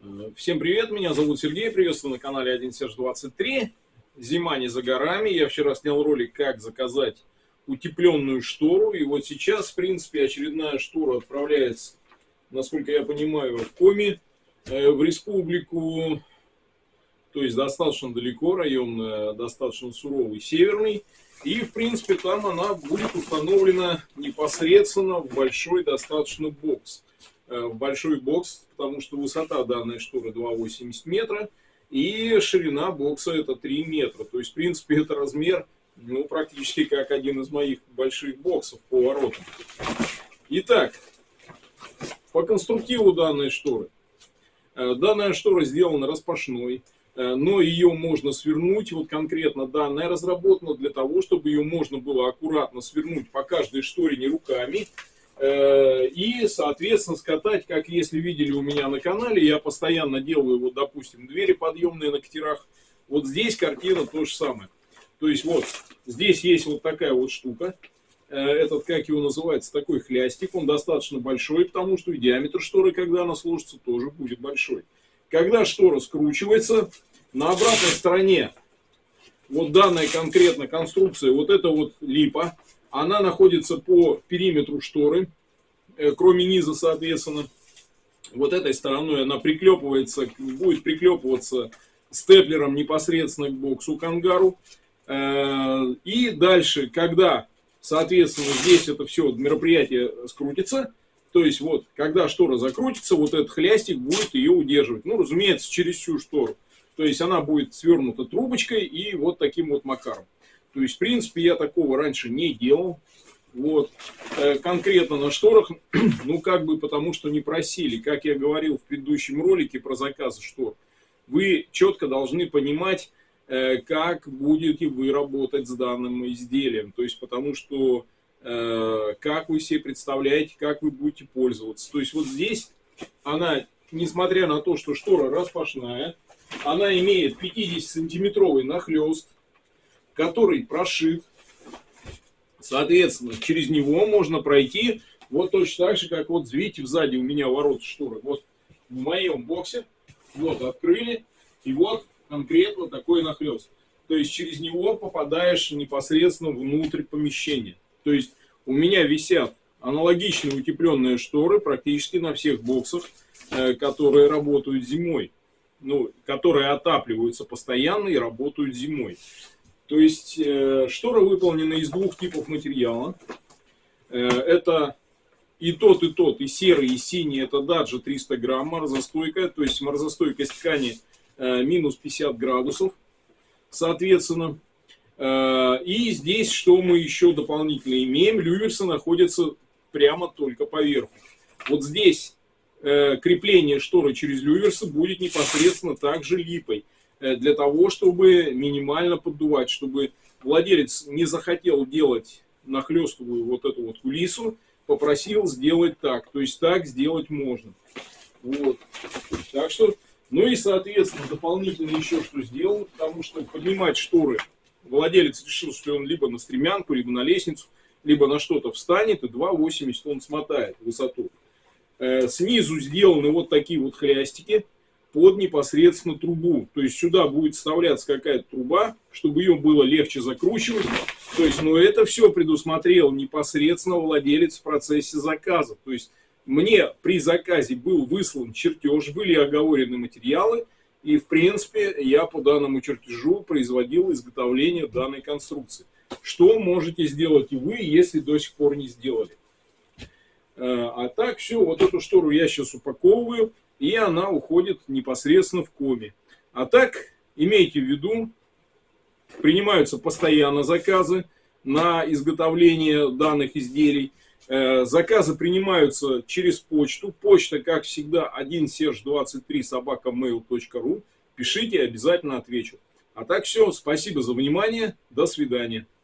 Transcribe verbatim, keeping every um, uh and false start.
Всем привет, меня зовут Сергей, приветствую на канале один серж двадцать три. Зима не за горами, я вчера снял ролик, как заказать утепленную штору. И вот сейчас, в принципе, очередная штора отправляется, насколько я понимаю, в Коми, в республику. То есть достаточно далеко, район достаточно суровый, северный. И, в принципе, там она будет установлена непосредственно в большой достаточно бокс. В большой бокс, потому что высота данной шторы два восемьдесят метра, и ширина бокса это три метра. То есть, в принципе, это размер, ну, практически как один из моих больших боксов по воротам. Итак, по конструктиву данной шторы. Данная штора сделана распашной, но ее можно свернуть. Вот конкретно данная разработана для того, чтобы ее можно было аккуратно свернуть по каждой шторе не руками. И, соответственно, скатать, как если видели у меня на канале, я постоянно делаю, вот, допустим, двери подъемные на катерах. Вот здесь картина то же самое. То есть, вот, здесь есть вот такая вот штука. Этот, как его называется, такой хлястик. Он достаточно большой, потому что и диаметр шторы, когда она сложится, тоже будет большой. Когда штора скручивается, на обратной стороне, вот данная конкретно конструкция, вот это вот липа. Она находится по периметру шторы, кроме низа, соответственно. Вот этой стороной она приклепывается, будет приклепываться степлером непосредственно к боксу, к ангару. И дальше, когда, соответственно, здесь это все мероприятие скрутится, то есть вот, когда штора закрутится, вот этот хлястик будет ее удерживать. Ну, разумеется, через всю штору. То есть она будет свернута трубочкой и вот таким вот макаром. То есть, в принципе, я такого раньше не делал. Вот. Конкретно на шторах, ну, как бы потому, что не просили. Как я говорил в предыдущем ролике про заказы штор, вы четко должны понимать, как будете вы работать с данным изделием. То есть, потому что, как вы себе представляете, как вы будете пользоваться. То есть, вот здесь она, несмотря на то, что штора распашная, она имеет пятидесятисантиметровый нахлест, который прошит. Соответственно, через него можно пройти вот точно так же, как вот видите, сзади у меня ворота шторы. Вот в моем боксе, вот открыли, и вот конкретно такой нахлест. То есть через него попадаешь непосредственно внутрь помещения. То есть у меня висят аналогичные утепленные шторы практически на всех боксах, которые работают зимой. Ну, которые отапливаются постоянно и работают зимой. То есть э, штора выполнена из двух типов материала. Э, это и тот, и тот, и серый, и синий. Это даджа триста грамм, морозостойкая. То есть морозостойкость ткани э, минус пятьдесят градусов. Соответственно. Э, и здесь что мы еще дополнительно имеем? Люверсы находятся прямо только поверху. Вот здесь э, крепление шторы через люверсы будет непосредственно также липой. Для того, чтобы минимально поддувать, чтобы владелец не захотел делать нахлестовую вот эту вот кулису, попросил сделать так. То есть так сделать можно. Вот. Так что, ну и соответственно, дополнительно еще что сделал, потому что поднимать шторы владелец решил, что он либо на стремянку, либо на лестницу, либо на что-то встанет, и два восемьдесят он смотает высоту. Снизу сделаны вот такие вот хлястики под непосредственно трубу. То есть сюда будет вставляться какая-то труба, чтобы ее было легче закручивать. То есть, ну, это все предусмотрел непосредственно владелец в процессе заказа. То есть мне при заказе был выслан чертеж, были оговорены материалы, и в принципе я по данному чертежу производил изготовление данной конструкции. Что можете сделать и вы, если до сих пор не сделали. А так все, вот эту штору я сейчас упаковываю. И она уходит непосредственно в Коми. А так, имейте в виду, принимаются постоянно заказы на изготовление данных изделий. Заказы принимаются через почту. Почта, как всегда, один серж двадцать три собака мейл точка ру. Пишите, обязательно отвечу. А так все, спасибо за внимание. До свидания.